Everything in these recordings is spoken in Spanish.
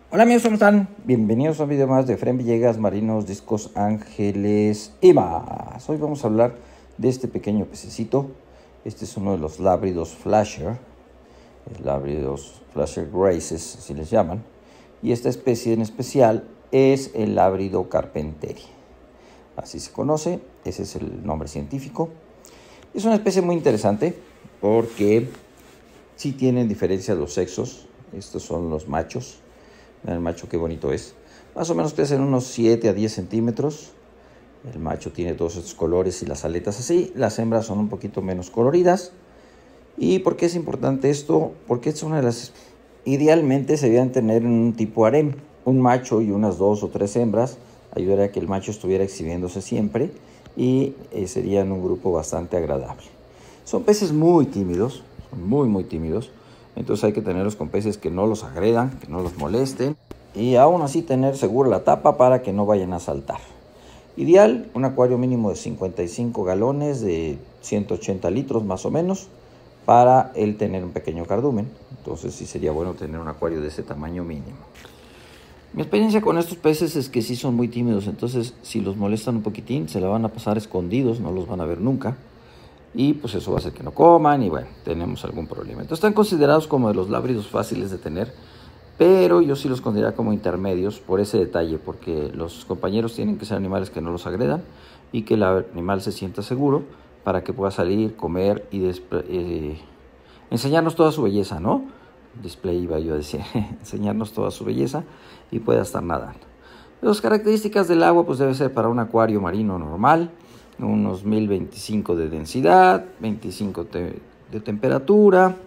Hola amigos, ¿cómo están? Bienvenidos a un video más de Efraín Villegas, Marinos, Discos, Ángeles y más. Hoy vamos a hablar de este pequeño pececito. Este es uno de los lábridos flasher, lábridos flasher graces, así les llaman. Y esta especie en especial es el lábrido carpenteri. Así se conoce, ese es el nombre científico. Es una especie muy interesante porque sí tienen diferencia los sexos. Estos son los machos. Vean el macho qué bonito es. Más o menos crecen unos 7 a 10 centímetros. El macho tiene todos estos colores y las aletas así. Las hembras son un poquito menos coloridas. ¿Y por qué es importante esto? Porque es una de las... Idealmente se debían tener un tipo harem. Un macho y unas 2 o 3 hembras. Ayudaría a que el macho estuviera exhibiéndose siempre. Y serían un grupo bastante agradable. Son peces muy tímidos. Son muy tímidos. Entonces hay que tenerlos con peces que no los agredan, que no los molesten. Y aún así tener segura la tapa para que no vayan a saltar. Ideal, un acuario mínimo de 55 galones de 180 litros más o menos. Para él tener un pequeño cardumen. Entonces sí sería bueno tener un acuario de ese tamaño mínimo. Mi experiencia con estos peces es que sí son muy tímidos. Entonces si los molestan un poquitín se la van a pasar escondidos, no los van a ver nunca. Y pues eso va a hacer que no coman y bueno, tenemos algún problema. Entonces están considerados como de los lábridos fáciles de tener, pero yo sí los considero como intermedios por ese detalle, porque los compañeros tienen que ser animales que no los agredan y que el animal se sienta seguro para que pueda salir, comer y enseñarnos toda su belleza, ¿no? Display iba yo a decir, enseñarnos toda su belleza y pueda estar nadando. Las características del agua pues debe ser para un acuario marino normal, unos 1025 de densidad, 25 de temperatura,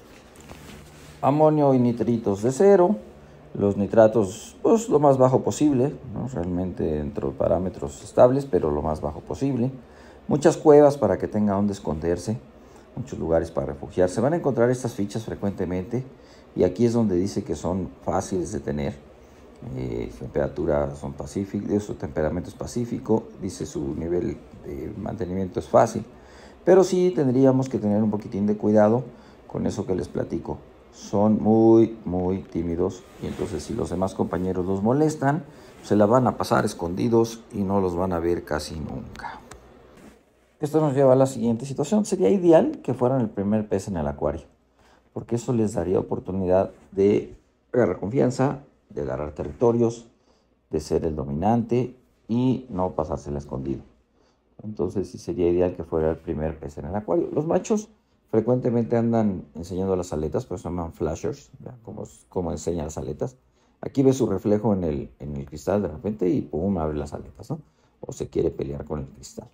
amonio y nitritos de 0, los nitratos pues lo más bajo posible, ¿no? Realmente dentro de parámetros estables, pero lo más bajo posible, muchas cuevas para que tenga donde esconderse, muchos lugares para refugiarse. Van a encontrar estas fichas frecuentemente y aquí es donde dice que son fáciles de tener. Temperatura son pacíficos, su temperamento es pacífico, dice su nivel de mantenimiento es fácil, pero sí tendríamos que tener un poquitín de cuidado con eso que les platico. Son muy tímidos y entonces si los demás compañeros los molestan, se la van a pasar escondidos y no los van a ver casi nunca. Esto nos lleva a la siguiente situación. Sería ideal que fueran el primer pez en el acuario, porque eso les daría oportunidad de agarrar confianza, de agarrar territorios, de ser el dominante y no pasársela escondido. Entonces sí sería ideal que fuera el primer pez en el acuario. Los machos frecuentemente andan enseñando las aletas, pero se llaman flashers. Vean cómo enseña las aletas. Aquí ve su reflejo en el cristal de repente y pum, abre las aletas, ¿no? O se quiere pelear con el cristal.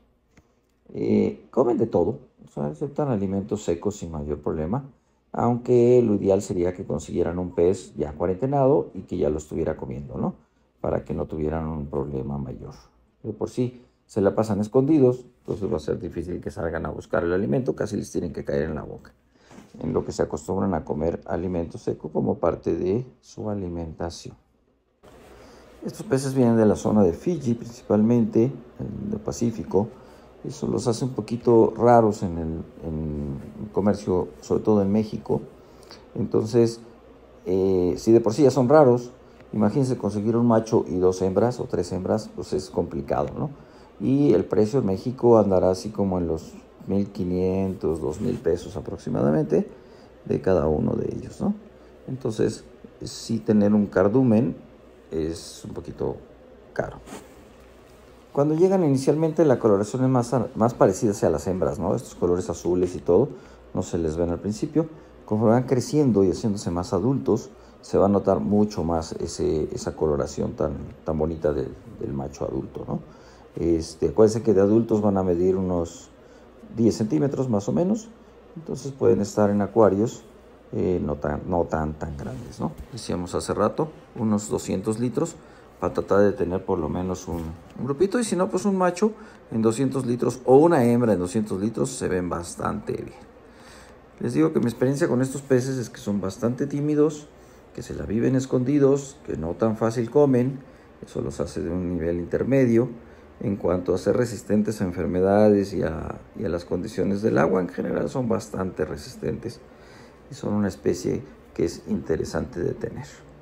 Comen de todo, o sea, aceptan alimentos secos sin mayor problema, aunque lo ideal sería que consiguieran un pez ya cuarentenado y que ya lo estuviera comiendo, ¿no? Para que no tuvieran un problema mayor. De por sí se la pasan escondidos, entonces va a ser difícil que salgan a buscar el alimento, casi les tienen que caer en la boca. En lo que se acostumbran a comer alimento seco como parte de su alimentación. Estos peces vienen de la zona de Fiji, principalmente, del Pacífico. Eso los hace un poquito raros en el comercio, sobre todo en México. Entonces, si de por sí ya son raros, imagínense conseguir un macho y 2 hembras o 3 hembras, pues es complicado, ¿no? Y el precio en México andará así como en los 1,500, 2,000 pesos aproximadamente de cada uno de ellos, ¿no? Entonces, sí tener un cardumen es un poquito caro. Cuando llegan inicialmente la coloración es más parecida hacia las hembras, ¿no? Estos colores azules y todo no se les ven al principio. Conforme van creciendo y haciéndose más adultos, se va a notar mucho más esa coloración tan bonita del macho adulto, ¿no? Acuérdense que de adultos van a medir unos 10 centímetros más o menos. Entonces pueden estar en acuarios no tan grandes, ¿no? Decíamos hace rato, unos 200 litros. Para tratar de tener por lo menos un grupito, y si no, pues un macho en 200 litros o una hembra en 200 litros se ven bastante bien. Les digo que mi experiencia con estos peces es que son bastante tímidos, que se la viven escondidos, que no tan fácil comen, eso los hace de un nivel intermedio. En cuanto a ser resistentes a enfermedades y a las condiciones del agua, en general son bastante resistentes y son una especie que es interesante de tener.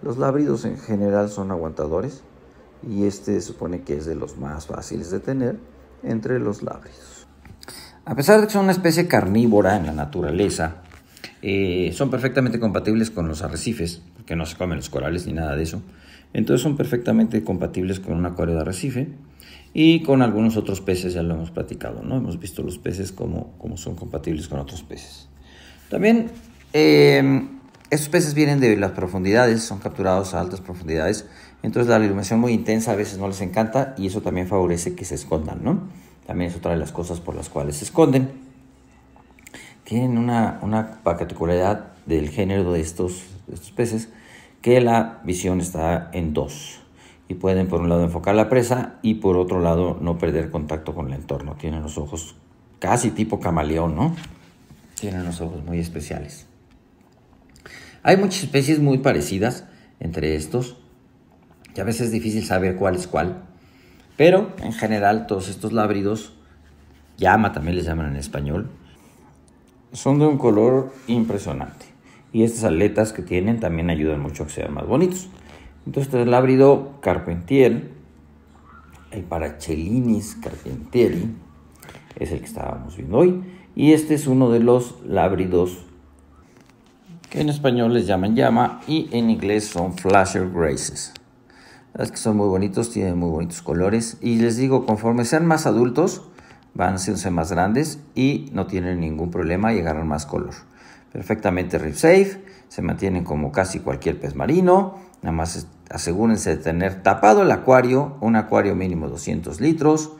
Los lábridos en general son aguantadores y este se supone que es de los más fáciles de tener entre los lábridos. A pesar de que son una especie carnívora en la naturaleza, son perfectamente compatibles con los arrecifes, porque no se comen los corales ni nada de eso. Entonces son perfectamente compatibles con un acuario de arrecife y con algunos otros peces, ya lo hemos platicado, ¿no? Hemos visto los peces como son compatibles con otros peces. También estos peces vienen de las profundidades, son capturados a altas profundidades, entonces la iluminación muy intensa a veces no les encanta y eso también favorece que se escondan, ¿no? También es otra de las cosas por las cuales se esconden. Tienen una particularidad del género de estos peces, que la visión está en dos y pueden por un lado enfocar la presa y por otro lado no perder contacto con el entorno. Tienen los ojos casi tipo camaleón, ¿no? Tienen los ojos muy especiales. Hay muchas especies muy parecidas entre estos y a veces es difícil saber cuál es cuál, pero en general todos estos lábridos, llama también les llaman en español, son de un color impresionante. Y estas aletas que tienen también ayudan mucho a que sean más bonitos. Entonces el lábrido carpentier, el Parachellinis carpentieri, es el que estábamos viendo hoy. Y este es uno de los lábridos que en español les llaman llama y en inglés son Flasher Graces. La verdad es que son muy bonitos, tienen muy bonitos colores. Y les digo, conforme sean más adultos, van a hacerse más grandes y no tienen ningún problema y agarran más color. Perfectamente reef safe, se mantienen como casi cualquier pez marino. Nada más asegúrense de tener tapado el acuario, un acuario mínimo 200 litros.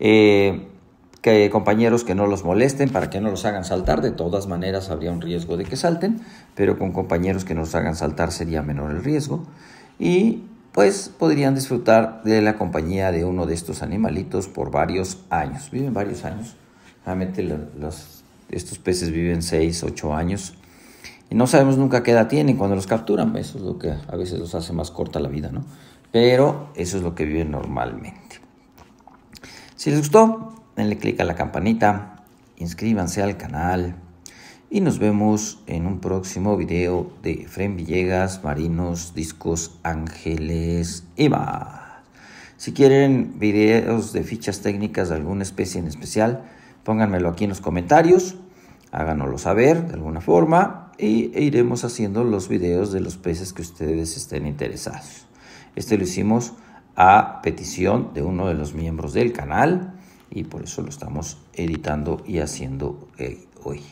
Que compañeros que no los molesten para que no los hagan saltar. De todas maneras habría un riesgo de que salten, pero con compañeros que no los hagan saltar sería menor el riesgo. Y pues podrían disfrutar de la compañía de uno de estos animalitos por varios años. Viven varios años. Realmente estos peces viven 6, 8 años. Y no sabemos nunca qué edad tienen cuando los capturan. Eso es lo que a veces los hace más corta la vida, ¿no? Pero eso es lo que viven normalmente. Si les gustó, denle click a la campanita, inscríbanse al canal y nos vemos en un próximo video de Efraín Villegas, Marinos, Discos, Ángeles y más. Si quieren videos de fichas técnicas de alguna especie en especial, pónganmelo aquí en los comentarios, háganoslo saber de alguna forma e iremos haciendo los videos de los peces que ustedes estén interesados. Este lo hicimos a petición de uno de los miembros del canal y por eso lo estamos editando y haciendo hoy.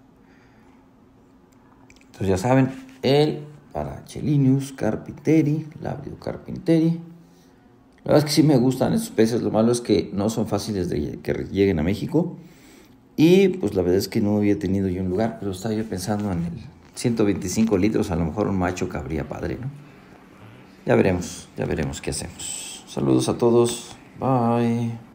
Entonces ya saben, el Parachellinis carpentieri, lábrido carpentieri. La verdad es que sí me gustan estos peces, lo malo es que no son fáciles de que lleguen a México. Y pues la verdad es que no había tenido yo un lugar, pero estaba yo pensando en el 125 litros, a lo mejor un macho cabría padre, ¿no? Ya veremos qué hacemos. Saludos a todos, bye.